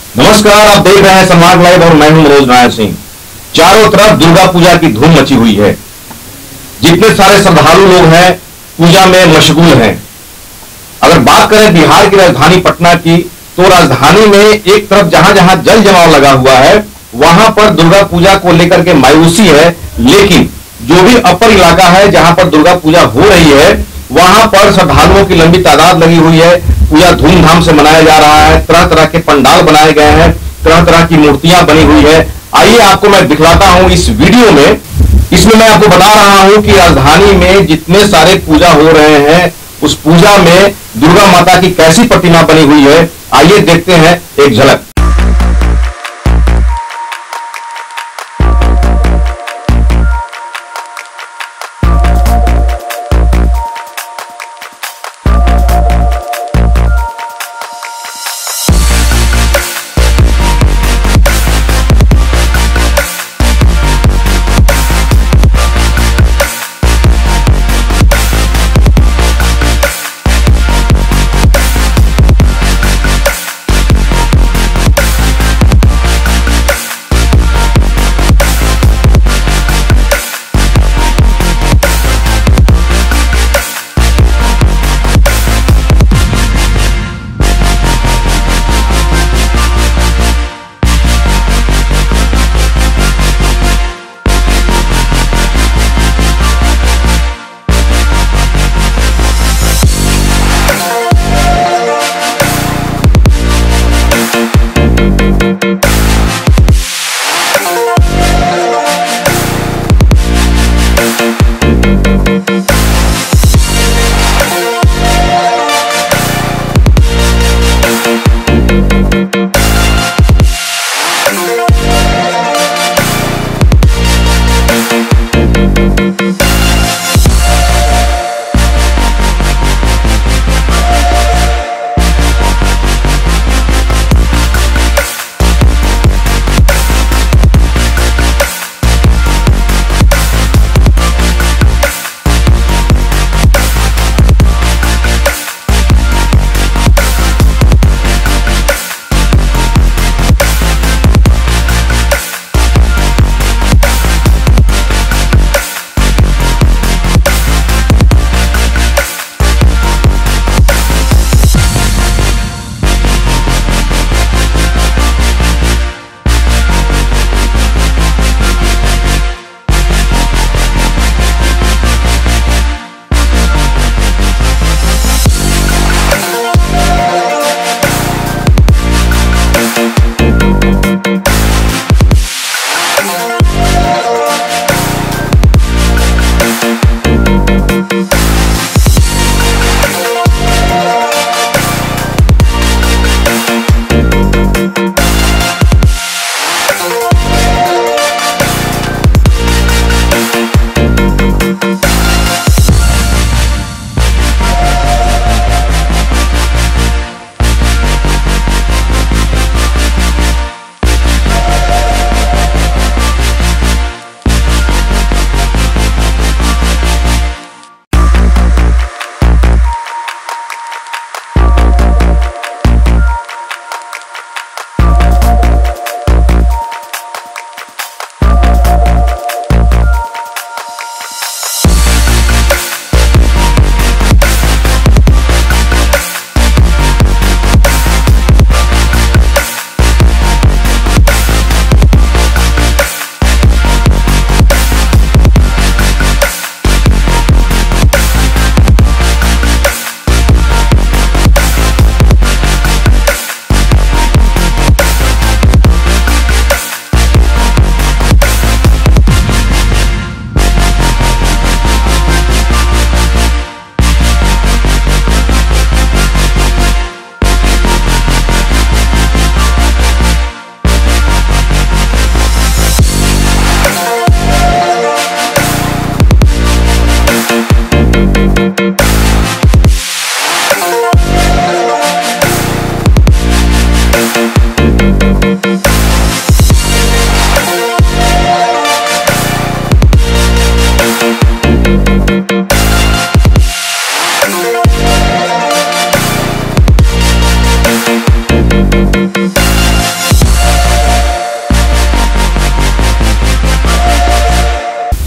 नमस्कार, आप देख रहे हैं सम्राट लाइव और मैं हूं मनोज नारायण सिंह। चारों तरफ दुर्गा पूजा की धूम मची हुई है। जितने सारे श्रद्धालु लोग हैं पूजा में मशगूल हैं। अगर बात करें बिहार की राजधानी पटना की, तो राजधानी में एक तरफ जहां जहां जल जमाव लगा हुआ है वहां पर दुर्गा पूजा को लेकर के मायूसी है, लेकिन जो भी अपर इलाका है जहां पर दुर्गा पूजा हो रही है वहां पर श्रद्धालुओं की लंबी तादाद लगी हुई है। पूजा धूमधाम से मनाया जा रहा है। तरह तरह के पंडाल बनाए गए हैं, तरह तरह की मूर्तियां बनी हुई है। आइए आपको मैं दिखलाता हूं इस वीडियो में। इसमें मैं आपको बता रहा हूं कि राजधानी में जितने सारे पूजा हो रहे हैं उस पूजा में दुर्गा माता की कैसी प्रतिमा बनी हुई है। आइए देखते हैं एक झलक।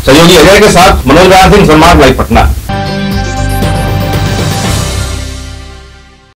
सहयोगी अजय के साथ मनोज सिंह, सम्राट लाइव पटना।